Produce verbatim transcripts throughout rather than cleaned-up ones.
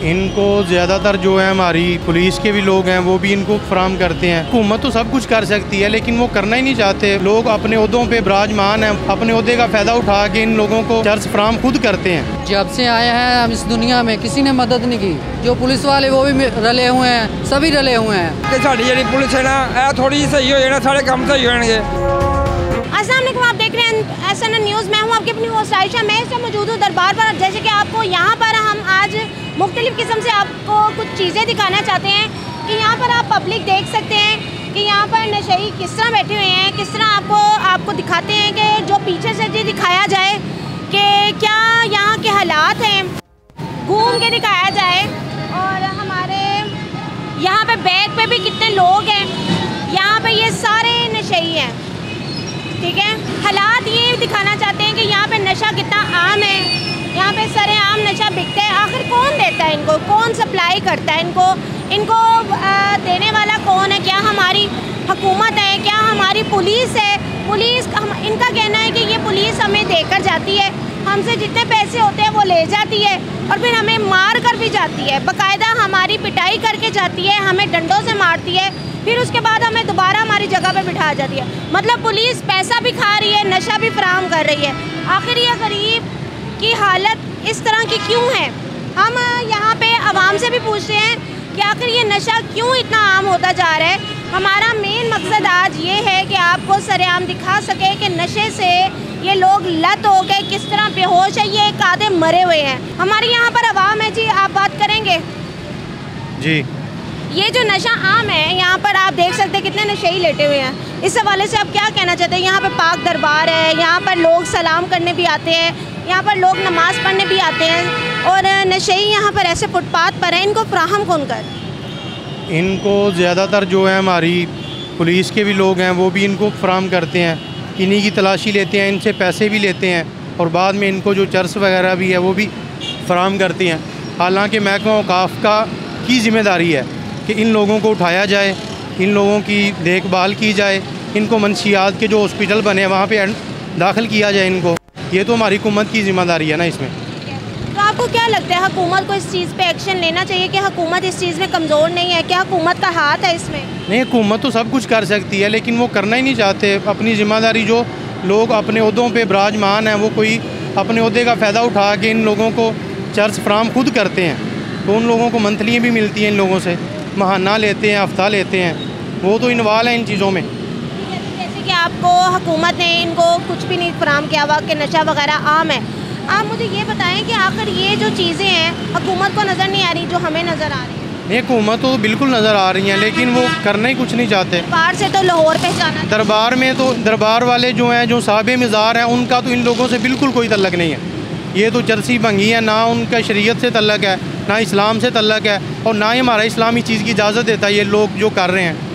इनको ज़्यादातर जो है हमारी पुलिस के भी लोग हैं वो भी इनको फराम करते हैं। हुकूमत तो सब कुछ कर सकती है लेकिन वो करना ही नहीं चाहते। लोग अपने ओहदों पे विराजमान हैं, अपने ओहदे का फ़ायदा उठा के इन लोगों को चर्च फराम खुद करते हैं। जब से आए हैं हम इस दुनिया में किसी ने मदद नहीं की। जो पुलिस वाले वो भी रले हुए हैं, सभी रले हुए हैं। साड़ी जी पुलिस है ना थोड़ी सही हो जाए, सारे काम सही होंगे। अस्सलाम वालेकुम, आप देख रहे हैं एस एन एन न्यूज़। मैं हूँ आपकी अपनी होस्ट आयशा। मैं इस वक्त मौजूद हूँ दरबार पर। जैसे कि आपको यहाँ पर हम आज मुख्तलिफ़ किस्म से आपको कुछ चीज़ें दिखाना चाहते हैं कि यहाँ पर आप पब्लिक देख सकते हैं कि यहाँ पर नशई किस तरह बैठे हुए हैं। किस तरह आपको आपको दिखाते हैं कि जो पीछे से जी दिखाया जाए कि क्या यहाँ के हालात हैं, घूम के दिखाया जाए। और हमारे यहाँ पे बैग पे भी कितने लोग हैं। यहाँ पे ये सारे नशई हैं, ठीक है। हालात ये दिखाना चाहते हैं कि यहाँ पे नशा कितना आम है, यहाँ पे सरेआम नशा बिकता है। आखिर कौन देता है इनको, कौन सप्लाई करता है इनको, इनको आ, देने वाला कौन है? क्या हमारी हुकूमत है, क्या हमारी पुलिस है? पुलिस हम, इनका कहना है कि ये पुलिस हमें देकर जाती है, हमसे जितने पैसे होते हैं वो ले जाती है और फिर हमें मार कर भी जाती है, बाकायदा हमारी पिटाई करके जाती है, हमें डंडों से मारती है, फिर उसके बाद हमें दोबारा हमारी जगह पे बिठा जाती है। मतलब पुलिस पैसा भी खा रही है, नशा भी फराहम कर रही है। आखिर ये गरीब की हालत इस तरह की क्यों है? हम यहाँ पे आवाम से भी पूछते हैं कि आखिर ये नशा क्यों इतना आम होता जा रहा है। हमारा मेन मकसद आज ये है कि आपको सरेआम दिखा सके कि नशे से ये लोग लत हो गए, किस तरह बेहोश है, ये एक आधे मरे हुए हैं। हमारे यहाँ पर आवाम है जी, आप बात करेंगे जी। ये जो नशा आम है यहाँ पर आप देख सकते हैं कितने नशेई लेटे हुए हैं। इस हवाले से आप क्या कहना चाहते हैं? यहाँ पर पाक दरबार है, यहाँ पर लोग सलाम करने भी आते हैं, यहाँ पर लोग नमाज़ पढ़ने भी आते हैं और नशेई यहाँ पर ऐसे फुटपाथ पर हैं। इनको फराहम कौन कर? इनको ज़्यादातर जो है हमारी पुलिस के भी लोग हैं वो भी इनको फराम करते हैं। इन्हीं की तलाशी लेते हैं, इनसे पैसे भी लेते हैं और बाद में इनको जो चर्च वगैरह भी है वो भी फराम करते हैं। हालांकि महकमा औकाफ का की ज़िम्मेदारी है कि इन लोगों को उठाया जाए, इन लोगों की देखभाल की जाए, इनको मनशियात के जो हॉस्पिटल बने हैं वहाँ पे दाखिल किया जाए इनको। ये तो हमारी हुकूमत की ज़िम्मेदारी है ना इसमें। तो आपको क्या लगता है हुकूमत को इस चीज़ पे एक्शन लेना चाहिए कि हुकूमत इस चीज़ में कमज़ोर नहीं है? क्या हुकूमत का हाथ है इसमें? नहीं, हुकूमत तो सब कुछ कर सकती है लेकिन वो करना ही नहीं चाहते। अपनी ज़िम्मेदारी जो लोग अपने ओहदों पे विराजमान हैं वो कोई अपने ओहदे का फ़ायदा उठा के इन लोगों को चर्च फराम खुद करते हैं। तो उन लोगों को मंथलियाँ भी मिलती हैं, इन लोगों से महाना लेते हैं, हफ्ता लेते हैं, वो तो इन्वॉल्व हैं इन चीज़ों में। जैसे कि आपको हुकूमत ने इनको कुछ भी नहीं फराम किया हुआ कि नशा वगैरह आम है। आप मुझे ये बताएं कि आखिर ये जो चीज़ें हैं हुकूमत को नज़र नहीं आ रही जो हमें नज़र आ रही है? नहीं, हुकूमत तो बिल्कुल नज़र आ रही हैं लेकिन वो करना ही कुछ नहीं चाहते। दरबार से तो लाहौर पहचाना, दरबार में तो दरबार वाले जो हैं, जो साहिब मज़ार हैं, उनका तो इन लोगों से बिल्कुल कोई तल्लक नहीं है। ये तो चरसी भंगी है, ना उनका शरीयत से तल्लक है, ना इस्लाम से तल्लक है और ना ही हमारा इस्लामी चीज़ की इजाज़त देता है ये लोग जो कर रहे हैं।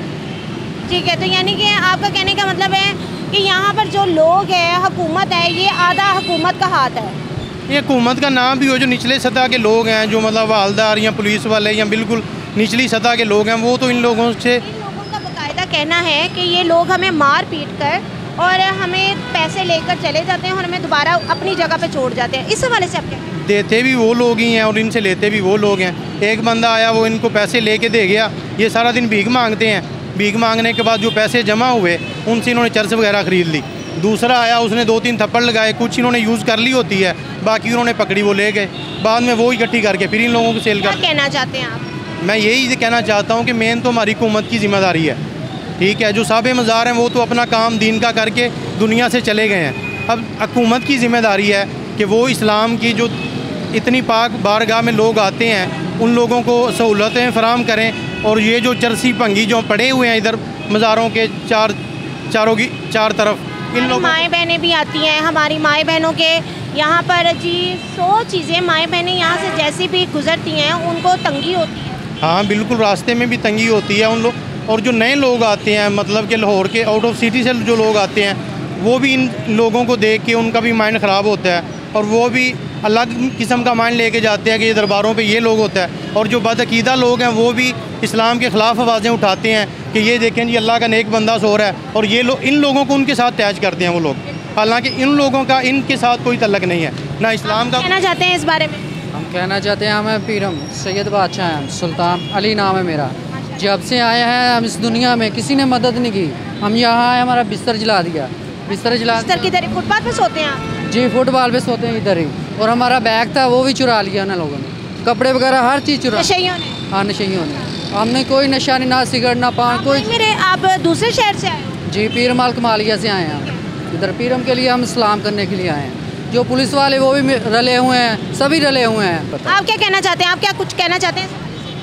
ठीक है, तो यानी कि आपका कहने का मतलब है कि यहाँ पर जो लोग हैं, हुकूमत है, ये आधा हुकूमत का हाथ है। ये हुकूमत का नाम भी हो, जो निचले सतह के लोग हैं, जो मतलब वालदार या पुलिस वाले या बिल्कुल निचली सतह के लोग हैं, वो तो इन लोगों से इन लोगों का बाकायदा कहना है कि ये लोग हमें मार पीट कर और हमें पैसे लेकर चले जाते हैं और हमें दोबारा अपनी जगह पे छोड़ जाते हैं। इस हवाले से आप क्या? देते भी वो लोग ही हैं और इनसे लेते भी वो लोग हैं। एक बंदा आया, वो इनको पैसे लेके दे गया, ये सारा दिन भीख मांगते हैं। भीख मांगने के बाद जो पैसे जमा हुए उनसे इन्होंने चर्च वगैरह ख़रीद ली। दूसरा आया, उसने दो तीन थप्पड़ लगाए, कुछ इन्होंने यूज़ कर ली होती है, बाकी उन्होंने पकड़ी, वो ले गए। बाद में वो इकट्ठी करके फिर इन लोगों को सेल कर। क्या कहना चाहते हैं आप? मैं यही कहना चाहता हूँ कि मेन तो हमारी हुकूमत की ज़िम्मेदारी है, ठीक है। जो साहिब मज़ार हैं वो तो अपना काम दीन का करके दुनिया से चले गए हैं। अब हुकूमत की ज़िम्मेदारी है कि वो इस्लाम की जो इतनी पाक बारगाह में लोग आते हैं उन लोगों को सहूलतें फराम करें। और ये जो चरसी भंगी जो पड़े हुए हैं इधर मज़ारों के चार चारों की चार तरफ, इन लोगों माएँ बहनें भी आती हैं। हमारी माएँ बहनों के यहाँ पर जी सौ चीज़ें, माएँ बहनें यहाँ से जैसी भी गुजरती हैं उनको तंगी होती है। हाँ बिल्कुल, रास्ते में भी तंगी होती है उन लोग। और जो नए लोग आते हैं, मतलब कि लाहौर के आउट ऑफ सिटी से जो लोग आते हैं, वो भी इन लोगों को देख के उनका भी माइंड ख़राब होता है और वो भी अलग किस्म का माइंड लेके जाते हैं कि ये दरबारों पे ये लोग होता है। और जो बदअकीदा लोग हैं वो भी इस्लाम के ख़िलाफ़ आवाज़ें उठाते हैं कि ये देखें जी अल्लाह का नेक बंदा सो रहा है, और ये लोग इन लोगों को उनके साथ अटैच करते हैं वो लोग। हालांकि इन लोगों का इनके साथ कोई तल्लक नहीं है, ना इस्लाम का। कहना चाहते हैं इस बारे में? हम कहना चाहते हैं हमें पीरम सैयद बादशाह हैं, सुल्तान अली नाम है मेरा। जब से आए हैं हम इस दुनिया में किसी ने मदद नहीं की। हम यहाँ आए, हमारा बिस्तर जला दिया, बिस्तर जला बिस्तर किधर है? फुटपाथ पे सोते हैं आप? जी, फुटबॉल पे सोते हैं इधर ही। और हमारा बैग था वो भी चुरा लिया ना लोगों ने, कपड़े वगैरह हर चीज़ चुरा। नशेइयों ने? हाँ, नशेइयों ने। हमने कोई नशा नहीं, ना सिगरेट ना पान, कोई। मेरे आप दूसरे शहर से आए हो? जी, पीरमाल कमालिया से आए हैं हम। इधर पीरम के लिए हम सलाम करने के लिए आए हैं। जो पुलिस वाले वो भी रले हुए हैं, सभी रले हुए हैं। आप क्या कहना चाहते हैं? आप क्या कुछ कहना चाहते हैं?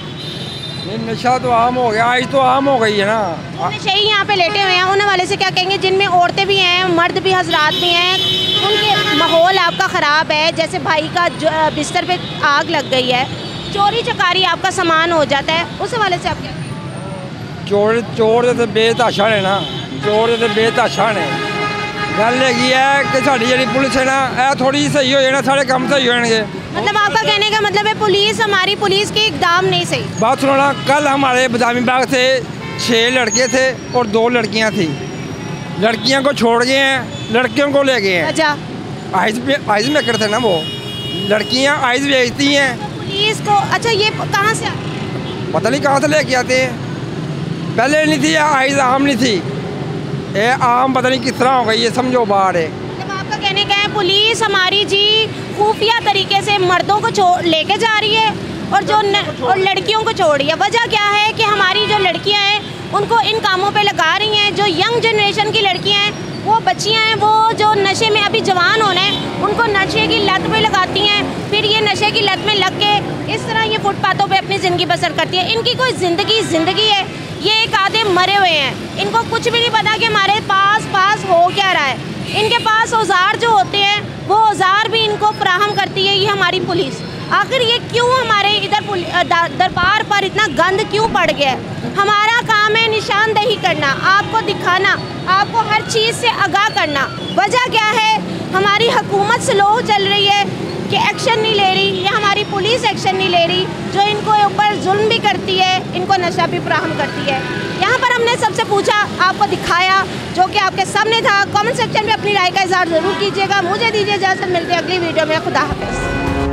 ये नशा तो आम हो गया, आज तो आम हो गई है ना। नशेई यहाँ पे लेटे हुए हैं, उन वाले से क्या कहेंगे जिनमें औरतें भी हैं, मर्द भी, हजरात भी हैं, उनके माहौल आपका ख़राब है। जैसे भाई का बिस्तर पे आग लग गई है, चोरी चकारी आपका सामान हो जाता है, उस हवाले से आप क्या? चोर चोर तो बेतहाशा ने ना, चोर तो बेतहाशा ने। गल हैगी है कि साड़ी जी पुलिस है ना, यह थोड़ी सही हो जाए, सारे काम सही हो जाएंगे। मतलब आपका कहने का मतलब है पुलिस, हमारी पुलिस की एकदम नहीं सही। बात सुनो ना, कल हमारे बदामी बाग से छः लड़के थे और दो लड़कियां थी। लड़कियां को छोड़ गए हैं, लड़कियों को ले गए हैं। अच्छा, आइस आइस मेकर थे ना वो, लड़कियां आइस बेचती हैं। पुलिस को अच्छा ये कहाँ से? पता नहीं कहाँ से लेके आते हैं। पहले नहीं थी आइस, आम नहीं थी, ये आम पता नहीं किस तरह हो गई, ये समझो बाहर है। मतलब आपका कहने का है पुलिस हमारी जी खुफिया तरीके से मर्दों को लेके जा रही है और जो न, और लड़कियों को छोड़ रही है। वजह क्या है कि हमारी जो लड़कियां हैं उनको इन कामों पे लगा रही हैं। जो यंग जनरेशन की लड़कियां हैं, वो बच्चियां हैं, वो जो नशे में अभी जवान होना है, उनको नशे की लत पे लगाती हैं। फिर ये नशे की लत में लग के इस तरह ये फुटपाथों पे अपनी ज़िंदगी बसर करती है। इनकी कोई ज़िंदगी ज़िंदगी है? ये एक आधे मरे हुए हैं, इनको कुछ भी नहीं पता कि हमारे पास पास हो क्या रहा है। इनके पास औजार जो होते हैं वो औजार भी इनको फराहम करती है ये हमारी पुलिस। आखिर ये क्यों हमारे इधर दरबार पर इतना गंद क्यों पड़ गया है? हमारा काम है निशानदेही करना, आपको दिखाना, आपको हर चीज़ से आगाह करना। वजह क्या है? हमारी हुकूमत स्लो चल रही है कि एक्शन नहीं ले रही, या हमारी पुलिस एक्शन नहीं ले रही, जो इनको ऊपर जुल्म भी करती है, इनको नशा भी फराहम करती है। यहाँ पर हमने सबसे पूछा, आपको दिखाया, जो कि आपके सामने था। कमेंट सेक्शन में अपनी राय का इजहार ज़रूर कीजिएगा। मुझे दीजिए इजाज़त, मिलते हैं अगली वीडियो में। खुदा हाफिज़।